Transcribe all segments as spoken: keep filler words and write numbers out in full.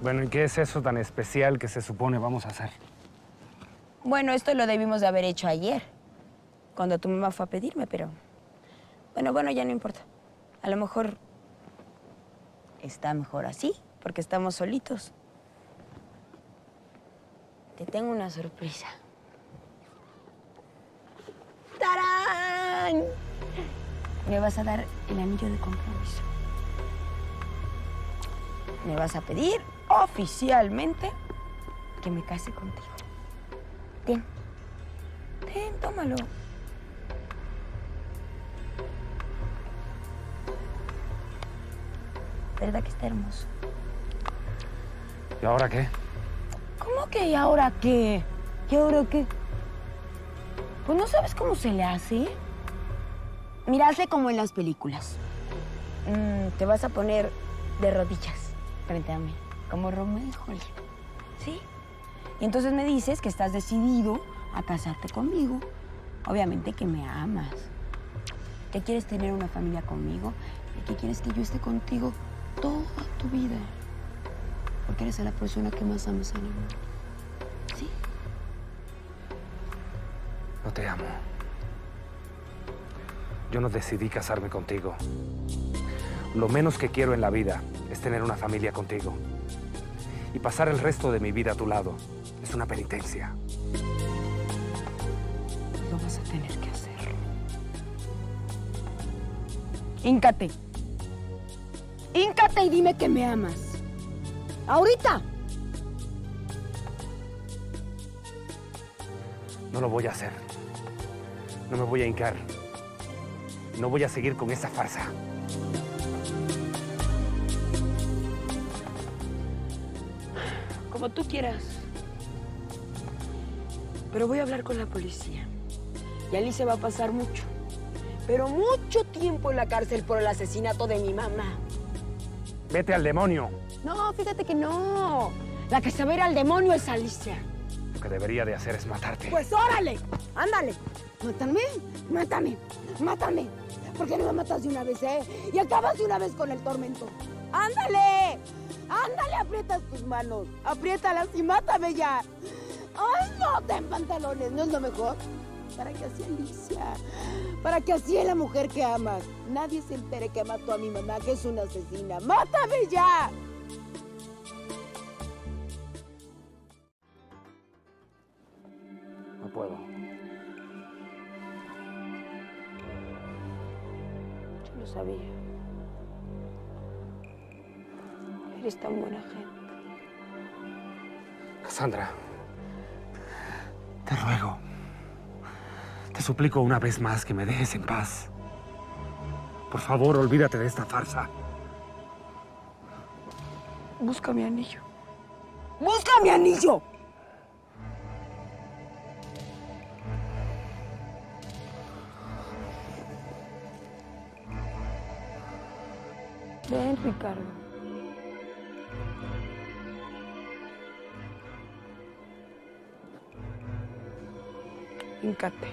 Bueno, ¿y qué es eso tan especial que se supone vamos a hacer? Bueno, esto lo debimos de haber hecho ayer, cuando tu mamá fue a pedirme, pero... Bueno, bueno, ya no importa. A lo mejor está mejor así, porque estamos solitos. Te tengo una sorpresa. ¡Tarán! Me vas a dar el anillo de compromiso. Me vas a pedir oficialmente que me case contigo. Ten. Ten, tómalo. ¿Verdad que está hermoso? ¿Y ahora qué? ¿Cómo que y ahora qué? ¿Y ahora qué? Pues no sabes cómo se le hace. Mira, hazle como en las películas. Mm, te vas a poner de rodillas frente a mí, como Romeo y Julieta. ¿Sí? Y entonces me dices que estás decidido a casarte conmigo. Obviamente que me amas. Que quieres tener una familia conmigo y que quieres que yo esté contigo toda tu vida. Porque eres a la persona que más amas en el mundo. ¿Sí? No te amo. Yo no decidí casarme contigo. Lo menos que quiero en la vida es tener una familia contigo. Y pasar el resto de mi vida a tu lado es una penitencia. Lo vas a tener que hacer. Híncate. Híncate y dime que me amas. ¡Ahorita! No lo voy a hacer. No me voy a hincar. No voy a seguir con esa farsa. Como tú quieras. Pero voy a hablar con la policía. Y Alice va a pasar mucho, pero mucho tiempo en la cárcel por el asesinato de mi mamá. Vete al demonio. No, fíjate que no. La que se va a ir al demonio es Alicia. Lo que debería de hacer es matarte. Pues órale, ándale. Mátame, mátame, mátame. ¿Por qué no me matas de una vez, eh? Y acabas de una vez con el tormento. ¡Ándale! ¡Ándale! Aprietas tus manos. Apriétalas y mátame ya. ¡Ay, no! Ten pantalones, ¿no es lo mejor? Para que así Alicia, para que así es la mujer que amas. Nadie se entere que mató a mi mamá, que es una asesina. ¡Mátame ya! No puedo. Yo lo sabía. Eres tan buena gente. Cassandra, te ruego, te suplico una vez más que me dejes en paz. Por favor, olvídate de esta farsa. Busca mi anillo. ¡Busca mi anillo! Ven, Ricardo. Híncate.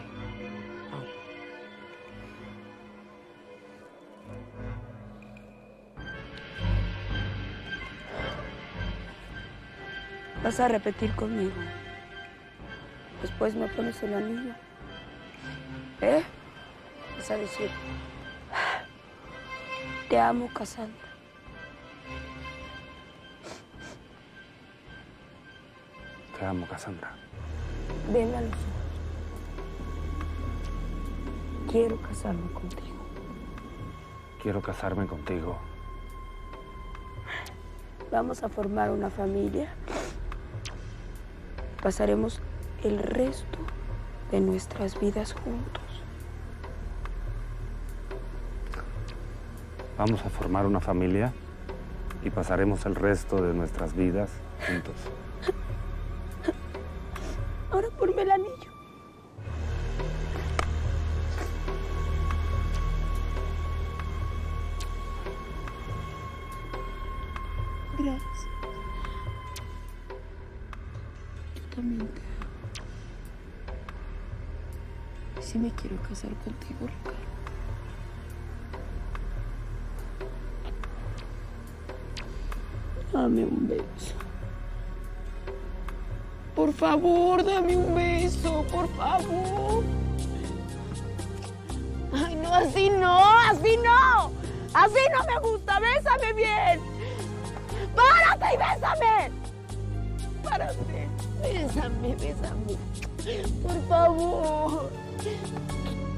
Vas a repetir conmigo. Después me pones el anillo. ¿Eh? Vas a decir... Te amo, Cassandra. Te amo, Cassandra. Ven a los ojos. Quiero casarme contigo. Quiero casarme contigo. Vamos a formar una familia. Pasaremos el resto de nuestras vidas juntos. Vamos a formar una familia y pasaremos el resto de nuestras vidas juntos. Ahora ponme el anillo. Gracias. Yo también te amo. Y sí me quiero casar contigo, Ricardo. Dame un beso. Por favor, dame un beso, por favor. Ay, no, así no, así no. Así no me gusta, bésame bien. ¡Párate y bésame! Párate, bésame, bésame. Por favor.